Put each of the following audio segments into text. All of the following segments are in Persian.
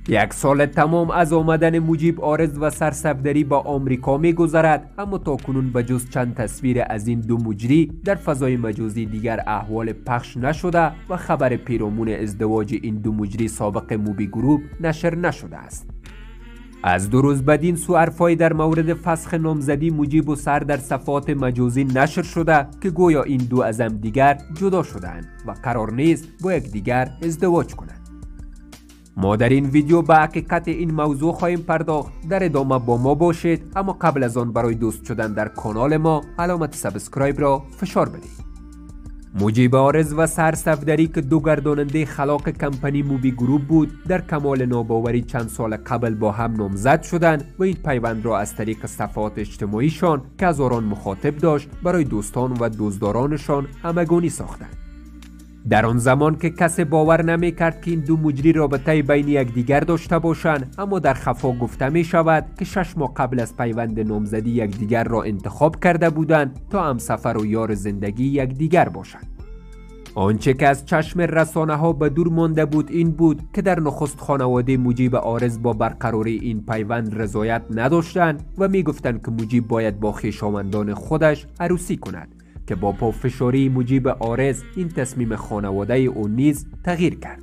یک سال تمام از آمدن مجیب عارض و سرصفدری با آمریکا می گذرد، اما تا کنون به جز چند تصویر از این دو مجری در فضای مجازی دیگر احوال پخش نشده و خبر پیرامون ازدواج این دو مجری سابق موبی گروپ نشر نشده است. از 2 روز بدین سو حرفای در مورد فسخ نامزدی مجیب و سر در صفحات مجازی نشر شده که گویا این دو از هم دیگر جدا شدند و قرار نیست با یک دیگر ازدواج کنند. ما در این ویدیو به حقیقت این موضوع خواهیم پرداخت. در ادامه با ما باشید، اما قبل از آن برای دوست شدن در کانال ما علامت سابسکرایب را فشار بدید. مجیب عارض و سرصفدری که دو گرداننده خلاق کمپانی موبی گروپ بود، در کمال ناباوری چند سال قبل با هم نامزد شدند و این پیوند را از طریق صفحات اجتماعیشان که هزاران مخاطب داشت برای دوستان و دوستدارانشان همگانی ساختند. در آن زمان که کسی باور نمی کرد که این دو مجری رابطه بین یکدیگر داشته باشند، اما در خفا گفته می شود که 6 ماه قبل از پیوند نامزدی یکدیگر را انتخاب کرده بودند تا همسفر و یار زندگی یکدیگر باشند. آنچه که از چشم رسانه ها به دور مانده بود این بود که در نخست خانواده مجیب عارض با برقراری این پیوند رضایت نداشتند و می گفتند که مجیب باید با خویشاوندان خودش عروسی کند، که با پافشاری مجیب عارض این تصمیم خانواده او نیز تغییر کرد.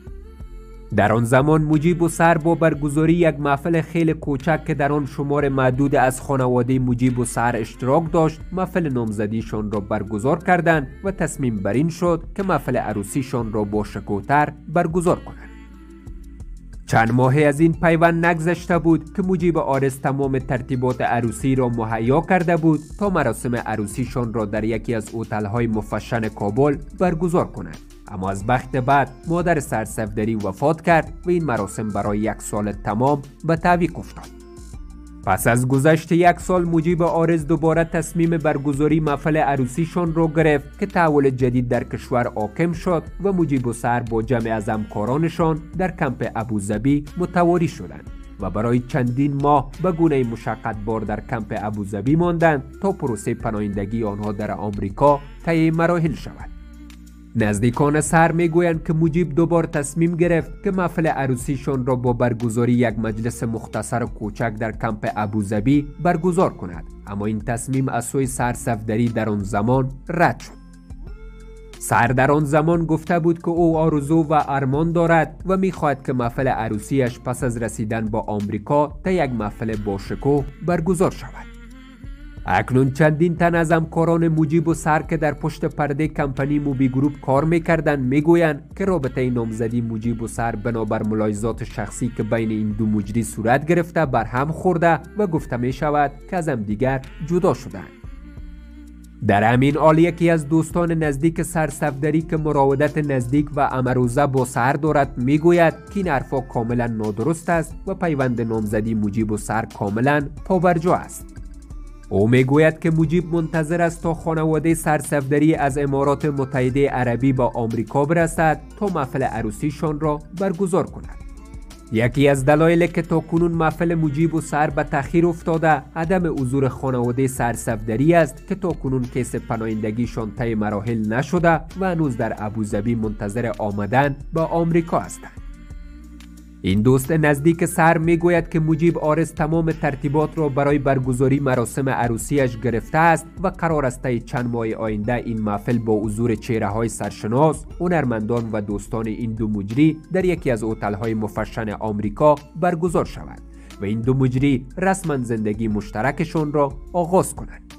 در آن زمان مجیب و سر با برگزاری یک محفل خیلی کوچک که در آن شمار معدود از خانواده مجیب و سر اشتراک داشت، محفل نامزدیشان را برگزار کردند و تصمیم بر این شد که محفل عروسیشان را با شکوتر برگزار کنند. چند ماهی از این پیوند نگذشته بود که مجیب عارض تمام ترتیبات عروسی را مهیا کرده بود تا مراسم عروسیشان را در یکی از هتل‌های مفشن کابل برگزار کنند، اما از بخت بعد مادر سرصفدری وفات کرد و این مراسم برای 1 سال تمام به تعویق افتاد. پس از گذشت 1 سال مجیب عارض دوباره تصمیم برگزاری محفل عروسیشان را گرفت که تحول جدید در کشور حاکم شد و مجیب و سر با جمع از همکارانشان در کمپ ابوظبی متواری شدند و برای چندین ماه به گونه مشقت‌بار در کمپ ابوظبی ماندند تا پروسه پناهندگی آنها در آمریکا طی مراحل شود. نزدیکان سر میگویند که مجیب دوبار تصمیم گرفت که محفل عروسیشان را با برگزاری یک مجلس مختصر و کوچک در کمپ ابوظبی برگزار کند، اما این تصمیم از سوی سرصفدری در آن زمان رد شد. سر در آن زمان گفته بود که او آرزو و ارمان دارد و میخواهد که محفل عروسیش پس از رسیدن با آمریکا تا یک محفل باشکوه برگزار شود. اکنون چندین تن از همکاران مجیب و سر که در پشت پرده کمپانی موبی گروپ کار میکردند میگویند که رابطه نامزدی مجیب و سر بنابر ملاحظات شخصی که بین این دو مجری صورت گرفته بر هم خورده و گفته می شود که از هم دیگر جدا شدند. در همین حال یکی از دوستان نزدیک سرصفدری که مراودت نزدیک و امروزه با سر دارد میگوید که این حرفا کاملا نادرست است و پیوند نامزدی مجیب و سر کاملا پابرجا است. او میگوید که مجیب منتظر است تا خانواده سرصفدری از امارات متحده عربی با آمریکا برسد تا محفل عروسیشان را برگزار کند. یکی از دلایل که تا کنون محفل مجیب و سر به تأخیر افتاده عدم حضور خانواده سرصفدری است که تا کنون کیس پناهندگیشان طی مراحل نشده و هنوز در ابوظبی منتظر آمدن به آمریکا هستند. این دوست نزدیک سر میگوید که مجیب عارض تمام ترتیبات را برای برگزاری مراسم عروسیش گرفته است و قرار است طی چند ماه آینده این محفل با حضور چهره‌های سرشناس، هنرمندان و دوستان این دو مجری در یکی از هتل‌های مفشن آمریکا برگزار شود و این دو مجری رسما زندگی مشترکشان را آغاز کنند.